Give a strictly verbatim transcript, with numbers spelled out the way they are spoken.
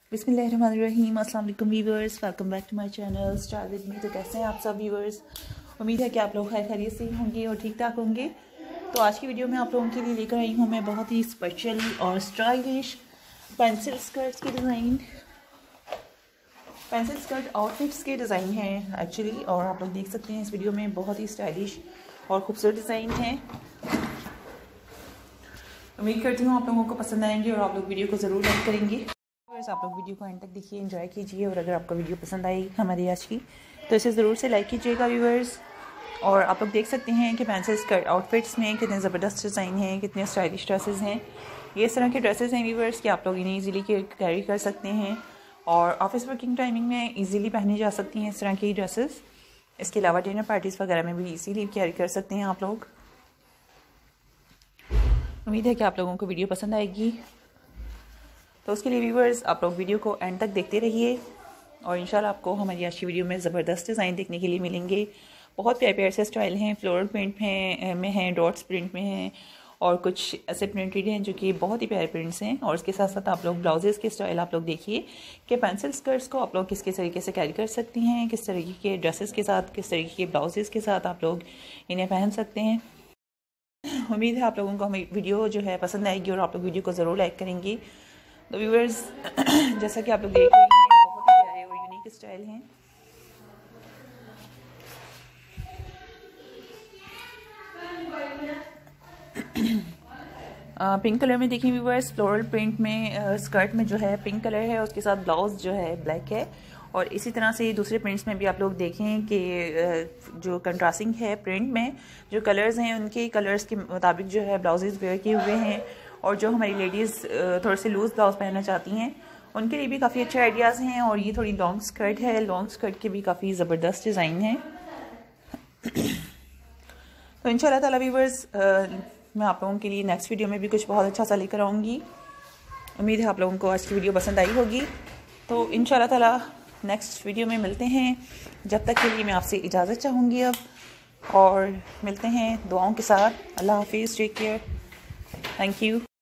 बिस्मिल्लाहिर्रहमानिर्रहीम। अस्सलाम वालेकुम viewers, welcome back to my channel style with me. तो कैसे हैं आप सब व्यूअर्स? उम्मीद है कि आप लोग खैर खैरियत से होंगे और ठीक ठाक होंगे। तो आज की वीडियो में आप लोगों के लिए लेकर आई हूँ मैं बहुत ही स्पेशल और स्टाइलिश पेंसिल स्कर्ट्स के डिज़ाइन। पेंसिल स्कर्ट आउटफिट्स के डिज़ाइन हैं एक्चुअली, और आप लोग देख सकते हैं इस वीडियो में बहुत ही स्टाइलिश और खूबसूरत डिज़ाइन हैं। उम्मीद करती हूँ आप लोगों को पसंद आएंगे और आप लोग वीडियो को ज़रूर लाइक करेंगे। आप लोग वीडियो को एंड तक देखिए, एंजॉय कीजिए, और अगर आपको वीडियो पसंद आई हमारी आज की तो इसे ज़रूर से लाइक कीजिएगा व्यूअर्स। और आप लोग देख सकते हैं कि पेंसिल स्कर्ट आउटफिट्स में कितने ज़बरदस्त डिज़ाइन हैं, कितने स्टाइलिश ड्रेसेस हैं। ये इस तरह के ड्रेसेस हैं व्यूअर्स कि आप लोग इन्हें ईजिली कैरी कर सकते हैं और ऑफिस वर्किंग टाइमिंग में ईजिली पहनी जा सकती हैं इस तरह की ड्रेसेस। इसके अलावा डिनर पार्टीज़ वगैरह में भी ईजिली कैरी कर सकते हैं आप लोग। उम्मीद है कि आप लोगों को वीडियो पसंद आएगी। तो उसके लिए व्यूअर्स आप लोग वीडियो को एंड तक देखते रहिए और इंशाल्लाह आपको हमारी आज की वीडियो में ज़बरदस्त डिज़ाइन देखने के लिए मिलेंगे। बहुत प्यारे प्यारे से स्टाइल हैं, फ्लोरल प्रिंट में में हैं, डॉट्स प्रिंट में हैं और कुछ ऐसे प्रिंटेड हैं जो कि बहुत ही प्यारे प्रिंट्स हैं। और इसके साथ साथ आप लोग ब्लाउजेज़ के स्टाइल आप लोग देखिए कि पेंसिल स्कर्ट्स को आप लोग किस किस तरीके से कैरी कर सकती हैं, किस तरीके के ड्रेसेस के साथ, किस तरीके के ब्लाउजेज़ के साथ आप लोग इन्हें पहन सकते हैं। उम्मीद है आप लोगों को हमारी वीडियो जो है पसंद आएगी और आप लोग वीडियो को ज़रूर लाइक करेंगी। तो व्यूअर्स जैसा कि आप लोग देख रहे हैं बहुत ही प्यारे और यूनिक स्टाइल हैं। पिंक कलर में देखिए व्यूअर्स, फ्लोरल प्रिंट में स्कर्ट में जो है पिंक कलर है, उसके साथ ब्लाउज जो है ब्लैक है। और इसी तरह से दूसरे प्रिंट्स में भी आप लोग देखें कि जो कंट्रास्टिंग है प्रिंट में, जो कलर्स हैं उनके कलर्स के मुताबिक जो है ब्लाउजेज़ वेयर किए हुए हैं। और जो हमारी लेडीज़ थोड़े से लूज़ ब्लाउज पहनना चाहती हैं उनके लिए भी काफ़ी अच्छे आइडियाज़ हैं। और ये थोड़ी लॉन्ग स्कर्ट है, लॉन्ग स्कर्ट के भी काफ़ी ज़बरदस्त डिज़ाइन हैं। तो इंशाल्लाह ताला व्यूअर्स मैं आप लोगों के लिए नेक्स्ट वीडियो में भी कुछ बहुत अच्छा सा लेकर आऊँगी। उम्मीद है आप लोगों को आज की वीडियो पसंद आई होगी। तो इंशाल्लाह ताला नेक्स्ट वीडियो में मिलते हैं। जब तक के लिए मैं आपसे इजाज़त चाहूँगी अब, और मिलते हैं दुआओं के साथ। अल्लाह हाफिज़, टेक केयर, थैंक यू।